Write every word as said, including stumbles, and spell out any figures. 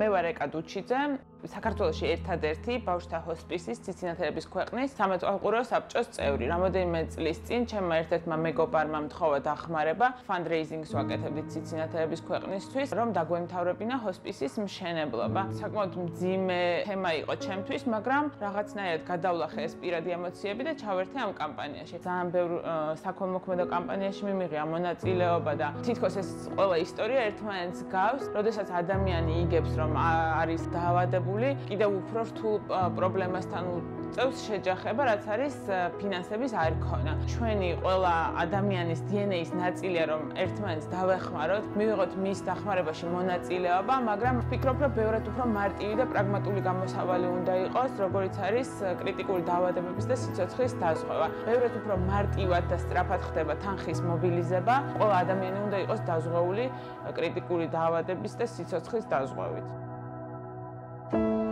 მე ვარ ეკა დუჩიძე, საქართველოში ერთადერთი ბავშვთა ჰოსპისის ციცინათელების ქვეყნის სამეთვალყურო საბჭოს წევრი. რამოდენიმე წლის წინ ჩემმა ერთ-ერთმა მეგობარმა მთხოვა დახმარება, fundraising-ს ვაკეთებდით ციცინათელების ქვეყნისთვის, რომ დაგვემთავრებინა ჰოსპისის მშენებლობა. საკმაოდ მძიმე თემა იყო ჩემთვის, მაგრამ რაღაცნაირად გადავლახე ეს პირადი ემოციები და ჩავერთე ამ კამპანიაში. ძალიან ბევრ საქველმოქმედო კამპანიაში მიმიღია მონაწილეობა და თითქოს ეს ყველა ისტორია ერთმანეთს გავს, როდესაც ადამიანი იგებს, რომ არის დაავადებული, კიდევ უფრო რთულ პრობლემასთან წევს შეჯახება, რაც არის ფინანსების არ ქონა. ჩვენი ყველა ადამიანის დი εν ეის ნაწილია, რომ ერთმანეთს დავეხმაროთ, მივიღოთ მის დახმარებაში მონაწილეობა, მაგრამ ვფიქრობ, რომ ბევრად უფრო მარტივი და პრაგმატული გამოსავალი უნდა იყოს, როგორიც არის კრიტიკული დაავადებების და სიცოცხლის დაზღვევა. ბევრად უფრო მარტივად და სწრაფად ხდება თანხის მობილიზება, ყველა ადამიანი უნდა იყოს დაზღვეული კრიტიკული დაავადების და სიცოცხლის დაზღვევით.